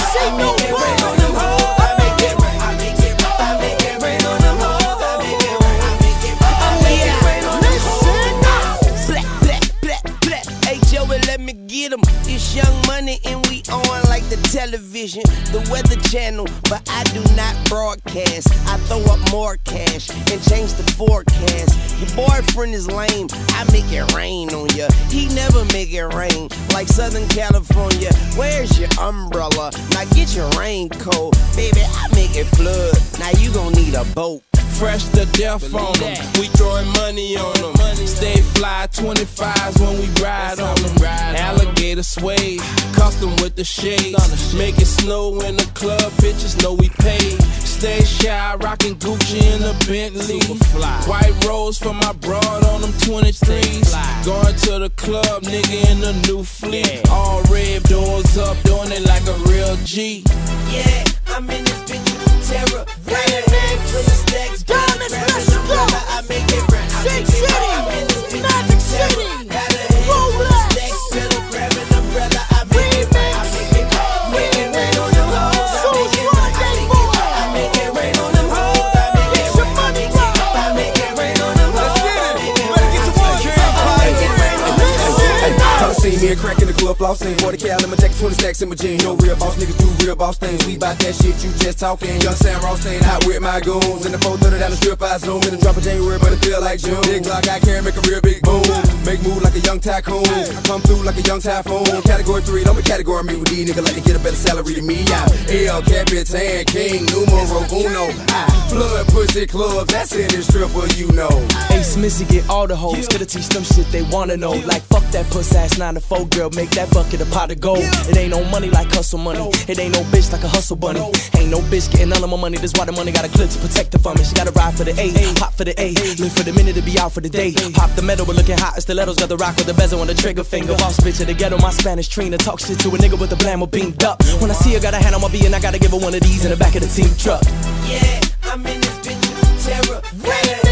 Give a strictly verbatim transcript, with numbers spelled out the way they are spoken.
see no rain on them hoes. I make it rain. I make it rain. I make it rain on them hoes. I make it rain. I make it rain. I make it rain on them hoes. Black, black, black, black. Hey Joey, let me get 'em. It's Young Money and we on like the television, the Weather Channel, but I do not broadcast. I throw up more cash and change the forecast. Your boyfriend is lame, I make it rain on ya. He never make it rain like Southern California. Where's your umbrella? Now get your raincoat, baby. I make it flood. Now you gon' need a boat. Fresh to death on them, we throwing money on them. Stay fly twenty-fives when we ride on them. Alligator suede, custom with the shades. Make it snow in the club, bitches know we paid. Stay shy, rockin' Gucci in the Bentley. White rose for my broad on them twenty-threes. Going to the club, nigga in the new fleet. All red, doors up, doing it like a real G. Yeah, I'm in this bitch with terror. Stacks, diamonds, let's go. I make it rain. Shake City, Magic City, Rolex. Stacks, pillow, grab an umbrella. I make it rain. I make it rain. Make it rain on them hoes. I make it rain. I make it rain on them hoes. I make it rain. I make it rain on them hoes. I make it rain. Better get to work here. I make it rain on them hoes. Y'all see me and crack in the club, flossing. forty cal in my jacket, twenty stacks in my jeans. No real boss niggas do real boss things. We bout that shit, you just talking. Young Sam Ross staying out with my goons. In the four thirty down the strip, I zoom in and drop a January, but it feel like June. Big Glock, I carry, make a real big boom. Make move like a young tycoon. Come through like a young typhoon. Category three, don't be category me with these niggas like to get a better salary than me. Yeah, El Capitan, King, numero uno. I flood pussy clubs, that's in this stripper, you know. Ace Missy get all the hoes, gotta teach them shit they wanna know. Like fuck that puss ass nine to four girl, make that bucket a pot of gold. It ain't no money like hustle money, it ain't no bitch like a hustle bunny. Ain't no bitch getting none of my money, that's why the money got a clip to protect her from it. She gotta ride for the A, pop for the A, live for the minute to be out for the day. Pop the metal, but looking hot, stilettos got the rock with the bezel on the trigger finger. Boss bitch at the ghetto, my Spanish Trina, talk shit to a nigga with the blammo beamed up. When I see her, got a hand on my B and I gotta give her one of these in the back of the team truck. Yeah, I'm in this bitch with terror.